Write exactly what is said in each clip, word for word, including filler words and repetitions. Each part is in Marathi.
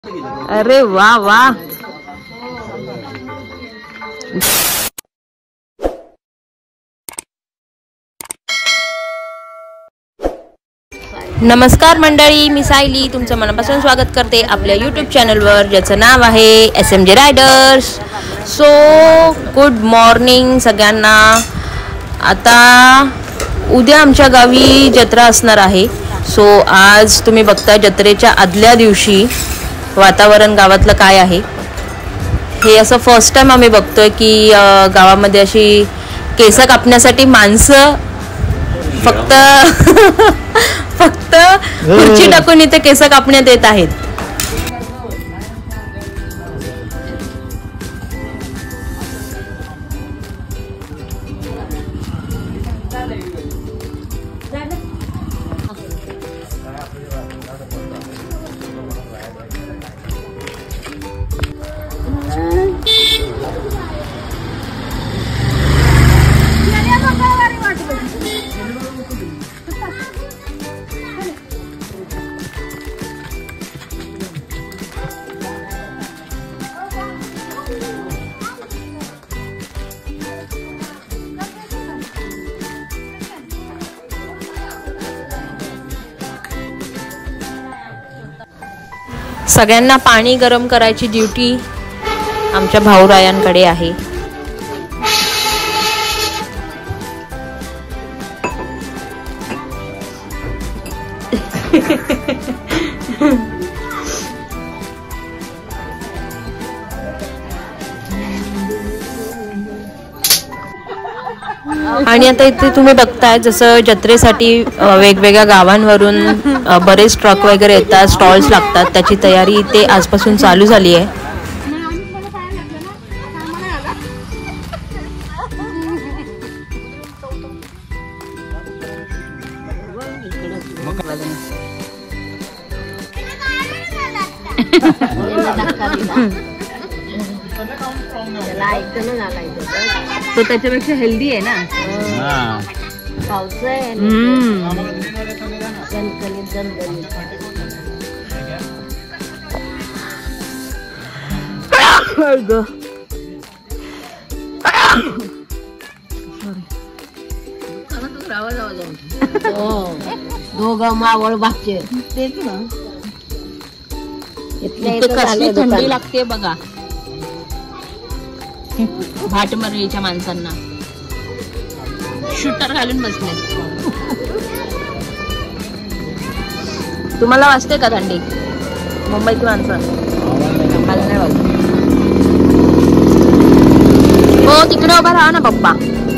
अरे वाह वाह। नमस्कार मंडळी, मी सायली तुमचं मनापासून स्वागत करते आपल्या यूट्यूब चॅनलवर, ज्याचं नाव आहे S M J riders. So good morning सगळ्यांना। आता उद्या आमच्या गावी जत्रा असणार आहे। सो आज तुम्ही बघताय जत्रेच्या आदल्या दिवशी वातावरण गावातलं काय आहे हे। असं फर्स्ट टाइम आम्ही बघतोय की गावामध्ये अशी केस कापण्यासाठी माणसं फक्त फक्त खुर्ची टाकून इथे केस कापण्यात येत आहेत। सगळ्यांना पाणी गरम करायची ड्युटी आमच्या भाऊरायांकडे आहे। आणि आता इथे तुम्ही बघताय जसं जत्रेसाठी वेगवेगळ्या गावांवरून बरेच ट्रक वगैरे येतात, स्टॉल्स लागतात, त्याची तयारी इथे आजपासून चालू झाली आहे। तो त्याच्यापेक्षा हेल्दी आहे ना। दोघं मावळ भागचे तेच ना। कसली थंडी लागते बघा भाटमरळीच्या माणसांना। शूटर घालून बसले। तुम्हाला वाजते का थंडी? मुंबईची माणसं मला नाही वाजत। हो तिकडे उभा राहा ना पप्पा।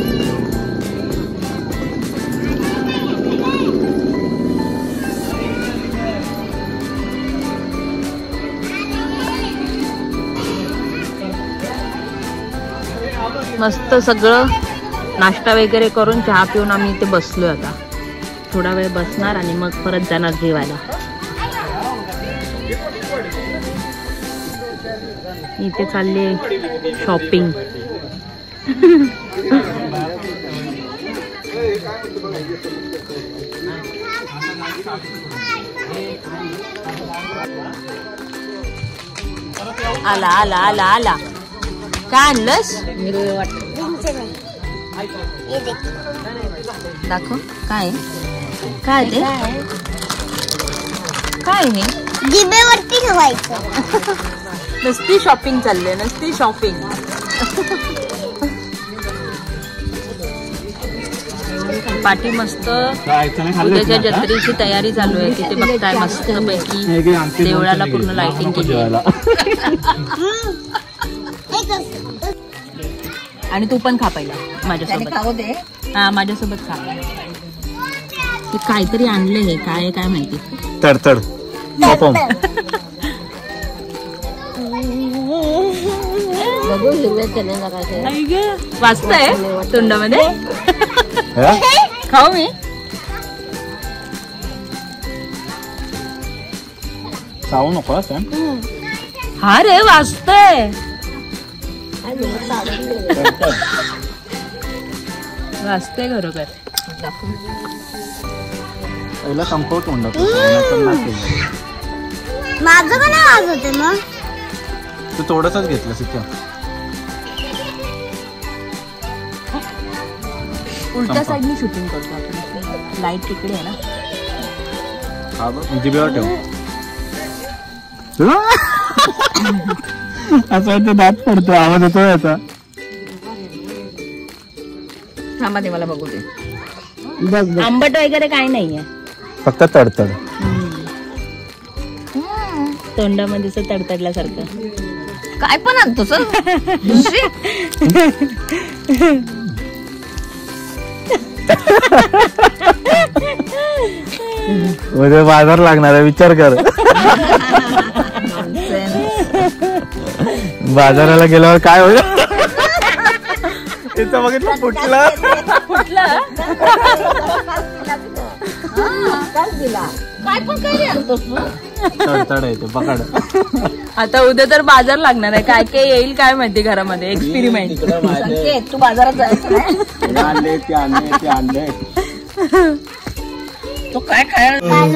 मस्त सगळं नाश्ता वगैरे करून चहा पिऊन आम्ही इथे बसलोय। आता थोडा वेळ बसणार आणि मग परत जाणार जेवायला। इथे चालले शॉपिंग। आला आला आला आला काय आणलंस? दाखव काय काय ते काय हे जिभेवरती ठेवायचं। नुसती शॉपिंग चालले, नुसती शॉपिंग। पाठी मस्त उद्याच्या जत्रेची तयारी चालू आहे। तिथे बघताय मस्त पैकी देवळाला पूर्ण लाइटिंग केली आहे। आणि तू पण खा पहिला माझ्यासोबत। हा माझ्यासोबत खा। ते काहीतरी आणले हे काय काय माहिती। तडतड वाचतंय तोंडामध्ये। खाऊ मी? खाऊ नको। हा रे वाचतंय वाचते खरोखर। पहिला कम्फर्ट म्हणलं माझं का नाही वाजवते मग? तू थोडंसंच घेतलं सिक्का. उलट्या साईडनी शूटिंग करतो आपण. लाईट तिकडे आहे ना. हा बघ जिभेवर ठेव. असं वाटतं दात पडतो, आवाज येतो याचा. थांबा ते मला बघू दे. आंबट वगैरे काय नाहीये, फक्त तडतड. तोंडामध्ये असं तडतडल्यासारखं. काय पण आणतो सर. उद्या बाजार लागणार आहे, विचार कर. बाजाराला गेल्यावर काय होईल? तिथं बघितलं फुटलं फुटलं. काय पण काय आणतो तडतड आहे ते पकड. आता उद्या तर बाजार लागणार आहे. काय काय येईल काय माहिती घरामध्ये. एक्सपेरिमेंट. तू बाजारात जायचं आणले ते आणले ते आणले. तो काय काय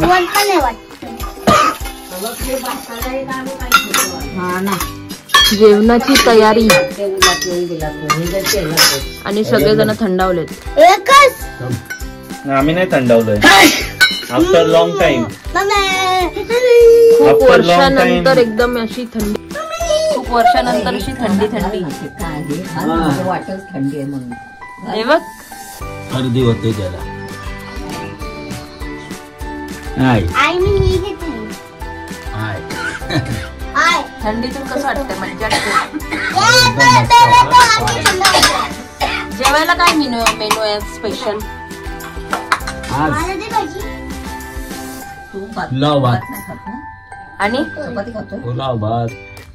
हा ना. जेवणाची तयारी आणि सगळेजण थंडावलेत. एकच आम्ही नाही थंडावलोय. After long time. खूप वर्षानंतर एकदम अशी थंडी. खूप वर्षानंतर अशी थंडी थंडी वाटच थंडी आहे म्हणून. हे बघ अर्धी होते त्याला. आई मी घेतली. थंडीतून कसं वाटतंय? मज्जा वाटते. जेवायला काय मेनू मेनू आहे स्पेशल? पुलाव भात आणि पुलाव भात,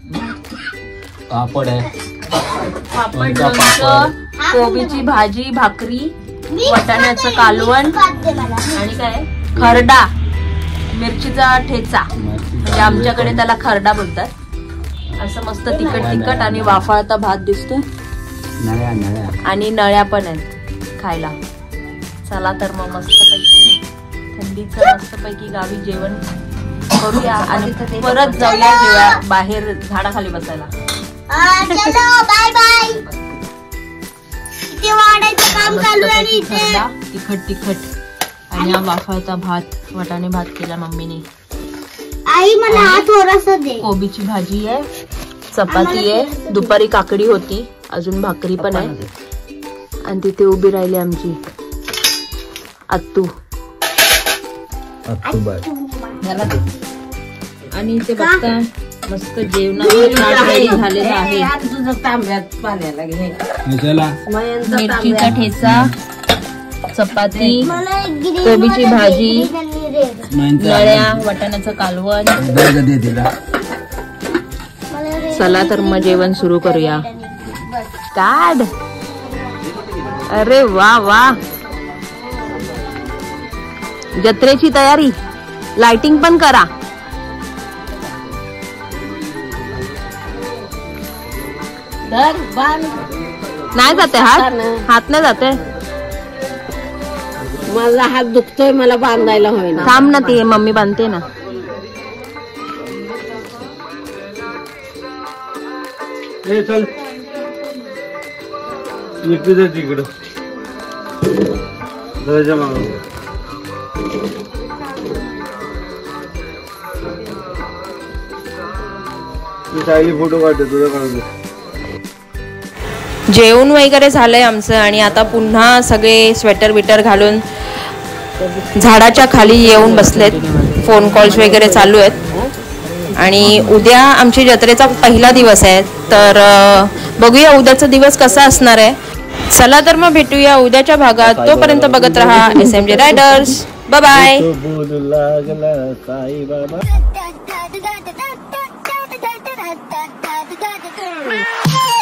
पापड आहे, पापड, लोणचं, कोबीची भाजी, भाकरी, वाटाण्याचं कालवण आणि काय खरडा, मिरचीचा ठेचा. म्हणजे आमच्याकडे त्याला खरडा बोलतात. असं मस्त तिखट तिखट आणि वाफाळता भात दिसतोय. नळ्या नळ्या आणि नळ्या पण आहेत खायला. चला तर मग मस्त पैकी थंडीचं मस्त पैकी गावी जेवण करूया आणि परत जाऊया जेव्हा बाहेर झाडाखाली बसायला. Bye bye. इथे वाढायचं काम चालू आहे आणि इथे तिखट तिखट आणि हा वाफाळता भात, वाटाणे भात केला मम्मीने. आई मला हा थोडासा दे. कोबीची भाजी आहे, चपाती आहे, दुपारी काकडी होती, अजून भाकरी पण आहे. आणि तिथे उभी राहिली आमची आत्तू. आणि इथे बघता मस्त जेवणाचं झालेलं आहे. मिरचीचा ठेचा, चपाती, कोबीची भाजी, नळ्या, वाटाण्याचं कालवण. चला तर मग जेवण सुरू करूया. काढ. अरे वा वा. जत्रेची तयारी. लाइटिंग पण करा. नाही जाते हात हात नाही जाते. माझा हात दुखतोय, मला बांधायला होईना. थांब ना, ती मम्मी बांधते ना. चल तिकडं फोटो काढतो तुझा काढून. जेवण वगैरे झालंय आमचं आणि आता पुन्हा सगळे स्वेटर बिटर घालून झाडाच्या खाली येऊन बसलेत. फोन कॉल्स वगैरे चालू आहेत आणि उद्या आमची जत्रेचा पहिला दिवस आहे. तर बघूया उद्याचा दिवस कसा असणार आहे. चला तर मग भेटूया उद्याच्या भागात. तोपर्यंत बघत रहा S M J riders. Bye bye.